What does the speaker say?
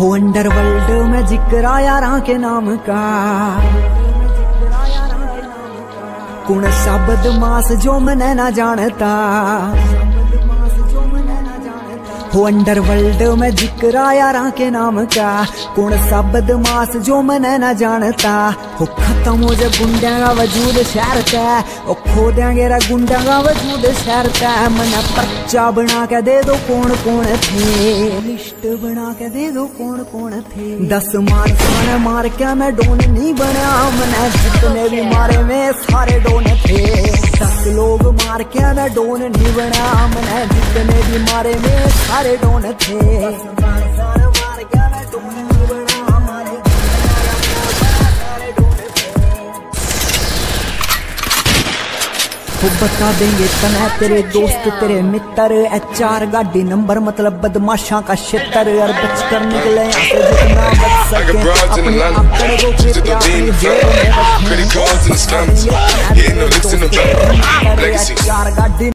हो अंडरवर्ल्ड में जिक्र यारां के नाम का, कौन सा बदमाश जो मैंने ना जानता। हो अंडरवर्ल्ड में जिक्र यारां के नाम का, कौन सा बदमाश जो मैंने ना जानता। हो खत्म हो जाए गुंडा का वजूद शहर का, ओ खो देंगे रे गुंडा का वजूद शहर का। मना पर्चा बना के दे दो कौन कौन थे, लिस्ट बना के दे दो कौन कौन थे। 10 मार के मैं डोन नहीं बना, मैंने जितने भी मारे में सारे डोन थे। 10 लोग मार के मैं डोन नहीं बना, मैंने जितने भी मारे में सारे डोन थे। वो बता देंगे तना तेरे दोस्त तेरे मित्र, HR गाड़ी नंबर मतलब बदमाशा का क्षेत्र। और बच कर निकले जितना बच सके अपने आप करो HR गाड़ी